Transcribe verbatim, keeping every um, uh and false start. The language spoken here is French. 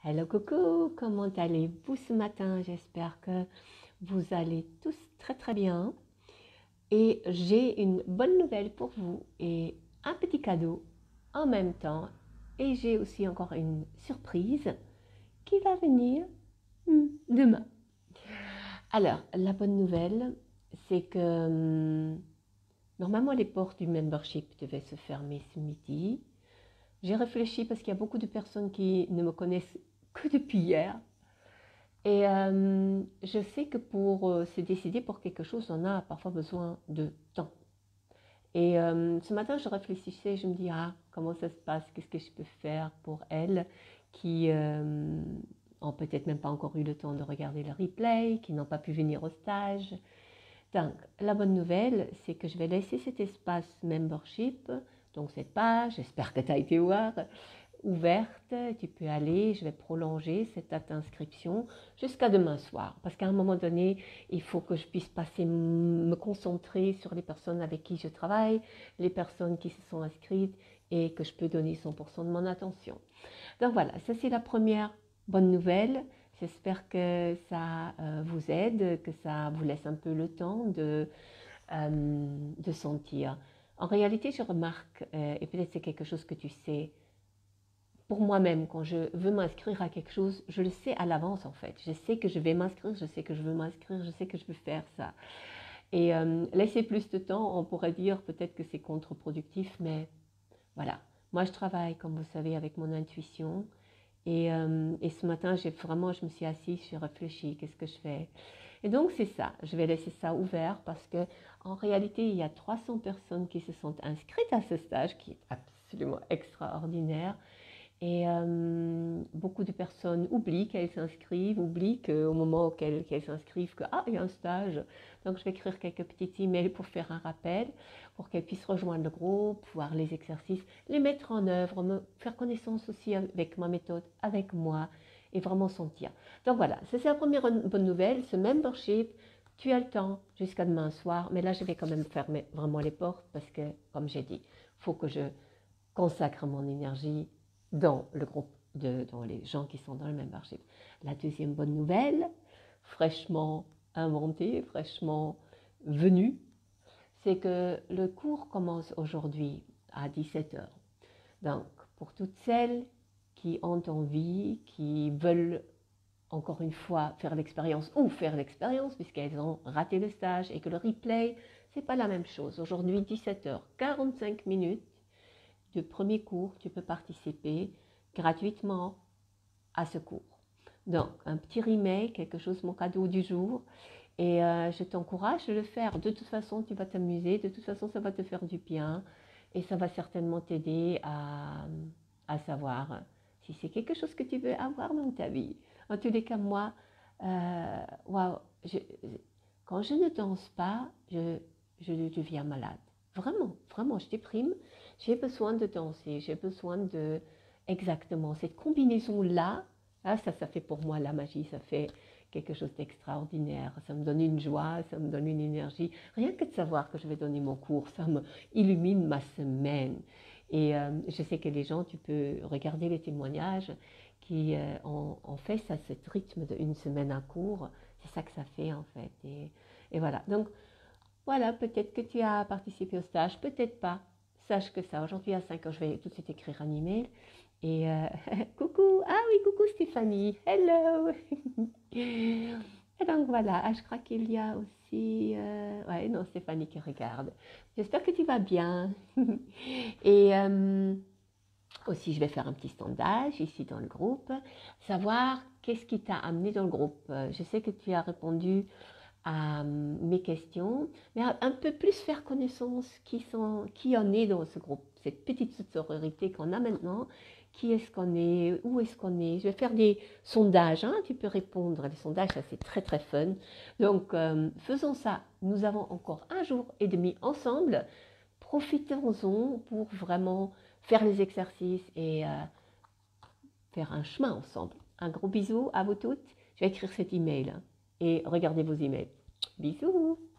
Hello coucou, comment allez-vous ce matin? J'espère que vous allez tous très très bien. Et j'ai une bonne nouvelle pour vous et un petit cadeau en même temps. Et j'ai aussi encore une surprise qui va venir hmm, demain. Alors, la bonne nouvelle, c'est que hum, normalement les portes du membership devaient se fermer ce midi. J'ai réfléchi parce qu'il y a beaucoup de personnes qui ne me connaissent que depuis hier. Et euh, je sais que pour euh, se décider pour quelque chose, on a parfois besoin de temps. Et euh, ce matin, je réfléchissais, je me dis, ah, comment ça se passe? Qu'est-ce que je peux faire pour elles qui euh, n'ont peut-être même pas encore eu le temps de regarder le replay, qui n'ont pas pu venir au stage. Donc, la bonne nouvelle, c'est que je vais laisser cet espace membership, donc cette page, j'espère que tu as été voir, ouverte, tu peux aller, je vais prolonger cette date d'inscription jusqu'à demain soir, parce qu'à un moment donné, il faut que je puisse passer, me concentrer sur les personnes avec qui je travaille, les personnes qui se sont inscrites et que je peux donner cent pour cent de mon attention. Donc voilà, ça c'est la première bonne nouvelle. J'espère que ça euh, vous aide, que ça vous laisse un peu le temps de, euh, de sentir. En réalité, je remarque, euh, et peut-être c'est quelque chose que tu sais, pour moi-même, quand je veux m'inscrire à quelque chose, je le sais à l'avance en fait. Je sais que je vais m'inscrire, je sais que je veux m'inscrire, je sais que je veux faire ça. Et euh, laisser plus de temps, on pourrait dire peut-être que c'est contre-productif, mais voilà. Moi, je travaille, comme vous savez, avec mon intuition. Et, euh, et ce matin, j'ai vraiment, je me suis assise, j'ai réfléchi, qu'est-ce que je fais? Et donc, c'est ça. Je vais laisser ça ouvert parce que en réalité, il y a trois cents personnes qui se sont inscrites à ce stage qui est absolument extraordinaire. Et euh, beaucoup de personnes oublient qu'elles s'inscrivent, oublient qu'au moment auquel qu'elles s'inscrivent, que ah, il y a un stage. Donc je vais écrire quelques petits emails pour faire un rappel, pour qu'elles puissent rejoindre le groupe, voir les exercices, les mettre en œuvre, me faire connaissance aussi avec ma méthode, avec moi, et vraiment sentir. Donc voilà, ça c'est la première bonne nouvelle, ce membership. Tu as le temps jusqu'à demain soir, mais là je vais quand même fermer vraiment les portes parce que, comme j'ai dit, il faut que je consacre mon énergie dans le groupe, de, dans les gens qui sont dans le membership. La deuxième bonne nouvelle, fraîchement inventée, fraîchement venue, c'est que le cours commence aujourd'hui à dix-sept heures. Donc, pour toutes celles qui ont envie, qui veulent encore une fois faire l'expérience ou faire l'expérience puisqu'elles ont raté le stage et que le replay, c'est pas la même chose. Aujourd'hui, dix-sept heures, quarante-cinq minutes de premier cours, tu peux participer gratuitement à ce cours. Donc, un petit remake, quelque chose, mon cadeau du jour. Et euh, je t'encourage à le faire. De toute façon, tu vas t'amuser. De toute façon, ça va te faire du bien. Et ça va certainement t'aider à, à savoir si c'est quelque chose que tu veux avoir dans ta vie. En tous les cas, moi, euh, wow, je, quand je ne danse pas, je, je deviens malade. Vraiment, vraiment, je déprime. J'ai besoin de danser, j'ai besoin de exactement cette combinaison-là. Ah, ça, ça fait pour moi la magie, ça fait quelque chose d'extraordinaire. Ça me donne une joie, ça me donne une énergie. Rien que de savoir que je vais donner mon cours, ça me illumine ma semaine. Et euh, je sais que les gens, tu peux regarder les témoignages qui euh, ont, ont fait ça, ce rythme d'une semaine à cours. C'est ça que ça fait en fait. Et, et voilà. Donc, voilà, peut-être que tu as participé au stage, peut-être pas. Sache que ça, aujourd'hui à cinq heures, je vais tout de suite écrire un email. Et euh, coucou, ah oui, coucou Stéphanie, hello. Et donc voilà, ah, je crois qu'il y a aussi, euh, ouais, non, Stéphanie qui regarde. J'espère que tu vas bien. Et euh, aussi, je vais faire un petit sondage ici dans le groupe, savoir qu'est-ce qui t'a amené dans le groupe. Je sais que tu as répondu à mes questions, mais un peu plus faire connaissance qui, sont, qui en est dans ce groupe, cette petite sororité qu'on a maintenant, qui est-ce qu'on est, où est-ce qu'on est. Je vais faire des sondages, hein, tu peux répondre, les sondages, ça c'est très très fun. Donc euh, faisons ça, nous avons encore un jour et demi ensemble, profitons-en pour vraiment faire les exercices et euh, faire un chemin ensemble. Un gros bisou à vous toutes, je vais écrire cet email hein, et regardez vos emails. Bisous.